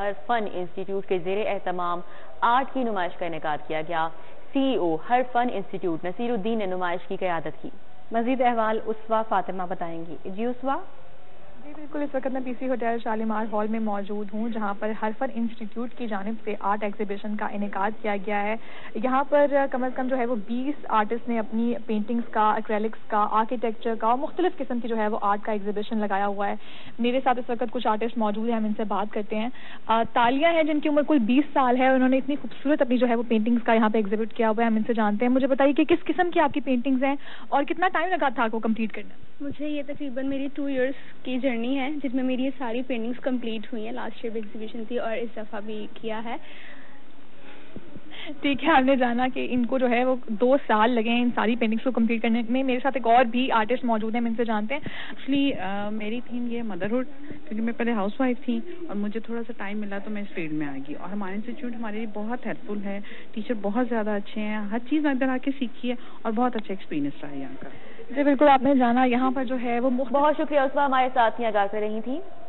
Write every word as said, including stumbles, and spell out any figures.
ہر فن institute کے زیر اہتمام آرٹ کی نمائش کا انعقاد کیا گیا. سی ای او ہر فن انسٹیٹیوٹ نصیر الدین نے نمائش کی قیادت کی. مزید احوال اسوا فاطمہ بتائیں گی. جی اسوا. جی بالکل، اس وقت میں پی سی ہوٹل شالیمار ہال میں موجود ہوں جہاں پر ہر فن انسٹیٹیوٹ کی جانب سے آرٹ ایگزیبیشن کا انعقاد کیا گیا ہے. یہاں پر کم از کم جو ہے وہ بیس آرٹسٹ نے اپنی پینٹنگز کا، ایکریلکس کا، آرکیٹیکچر کا، مختلف قسم کی جو ہے وہ آرٹ کا ایگزیبیشن لگایا ہوا ہے. میرے ساتھ اس وقت کچھ آرٹسٹ موجود ہیں، ہم ان سے بات کرتے ہیں. تالیہ ہیں جن کی عمر کل بیس سال ہے، انہوں نے اتنی خوبصورت اپنی جو ہے وہ پینٹنگز کا یہاں پہ ایگزیبٹ کیا ہوا ہے. ہم ان سے جانتے ہیں. مجھے بتائیے کہ کس قسم کی آپ کی پینٹنگز ہیں اور کتنا ٹائم لگا تھا آپ کو کمپلیٹ کرنا؟ مجھے یہ تقریباً میری ٹو ایئرس کی جرنی ہے جس میں میری یہ ساری پینٹنگز کمپلیٹ ہوئی ہیں. لاسٹ ایئر بھی ایگزیبیشن تھی اور اس دفعہ بھی کیا ہے. ٹھیک ہے، ہم نے جانا کہ ان کو جو ہے وہ دو سال لگے ہیں ان ساری پینٹنگس کو کمپلیٹ کرنے میں. میرے ساتھ ایک اور بھی آرٹسٹ موجود ہیں، ہم ان سے جانتے ہیں. ایکچولی میری تھیم یہ مدرہڈ، کیونکہ میں پہلے ہاؤس وائف تھی اور مجھے تھوڑا سا ٹائم ملا تو میں اس فیلڈ میں آ گئی. اور ہمارے انسٹیٹیوٹ ہمارے لیے بہت ہیلپ فل ہے، ٹیچر بہت زیادہ اچھے ہیں، ہر چیز میں ادھر آ کے سیکھی ہے اور بہت اچھا ایکسپیرینس رہا ہے یہاں کا. جی بالکل، آپ نے جانا یہاں پر جو ہے وہ بہت شکریہ. اس وقت ہمارے ساتھ ہی آگاہ کر رہی تھیں.